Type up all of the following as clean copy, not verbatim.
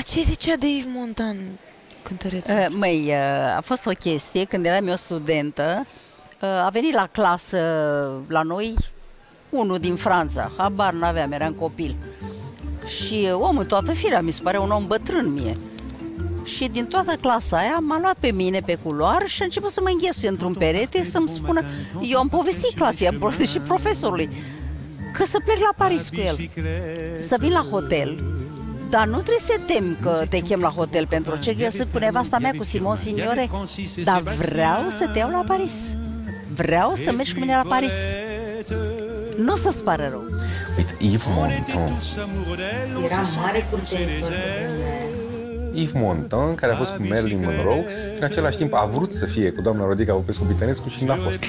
ce zicea de Yves Montand, cântărețul? Măi, a fost o chestie, când eram eu studentă, a venit la clasă la noi unul din Franța, habar n-aveam, eram copil. Și omul, toată firea, mi se pare un om bătrân mie. Și din toată clasa aia m-a luat pe mine pe culoar și a început să mă înghesuie într-un perete să-mi spună, eu am povestit clasei și profesorului, că să plec la Paris cu el, să vin la hotel. Dar nu trebuie să te temi că te chem la hotel pentru ce, eu sunt cu nevasta mea, cu Simon Signore, dar vreau să te iau la Paris. Vreau să mergi cu mine la Paris. Nu o să-ți pară rău. Uite, Yves Montand. Era mare cuntenitor. Yves Montand, care a fost cu Marilyn Monroe și în același timp a vrut să fie cu doamna Rodica Popescu-Bitănescu și n-a fost.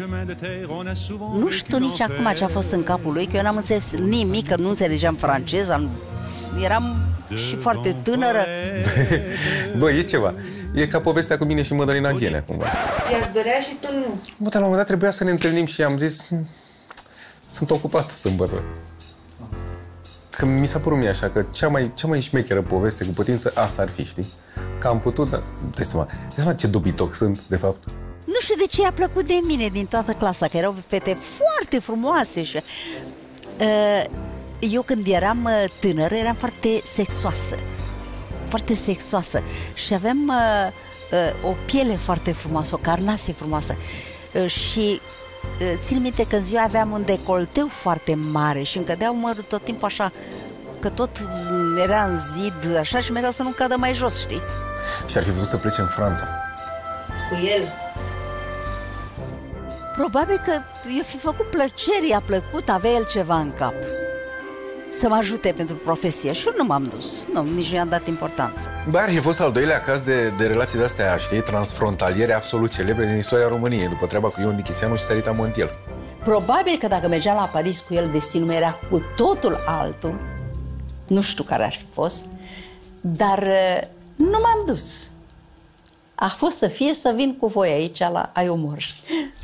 Nu știu nici acum ce a fost în capul lui, că eu n-am înțeles nimic, că nu înțelegeam franceză, eram și foarte tânără. Bă, e ceva. E ca povestea cu mine și Mădălina Ghenea, cumva. I-aș dorea și tu nu. Bă, dar la un moment dat trebuia să ne întâlnim și am zis, sunt ocupat sâmbătă. Că mi s-a părut mie așa, că cea mai șmecheră poveste cu putință, asta ar fi, știi? Că am putut, dar dai seama ce dobitoc sunt, de fapt. Nu știu de ce i-a plăcut de mine din toată clasa, că erau fete foarte frumoase și... eu când eram tânără eram foarte sexoasă. Foarte sexoasă. Și aveam o piele foarte frumoasă, o carnație frumoasă. Și țin minte că în ziua aveam un decolteu foarte mare și îmi cădeau mărul tot timpul așa, că tot era în zid, așa, și mereu să nu cadă mai jos, știi? Și ar fi putut să plece în Franța. Cu el? Probabil că i-a fi făcut plăcere, i-a plăcut, avea el ceva în cap. Să mă ajute pentru profesie și eu nu m-am dus. Nu, nici nu i-am dat importanță. Bă, ar fi fost al doilea caz de relații de-astea, știi, transfrontaliere absolut celebre din istoria României, după treaba cu Ion Dichițeanu și Sarita Montiel. Probabil că dacă mergeam la Paris cu el, destinul era cu totul altul. Nu știu care ar fi fost, dar nu m-am dus. A fost să fie să vin cu voi aici la Ai Omor.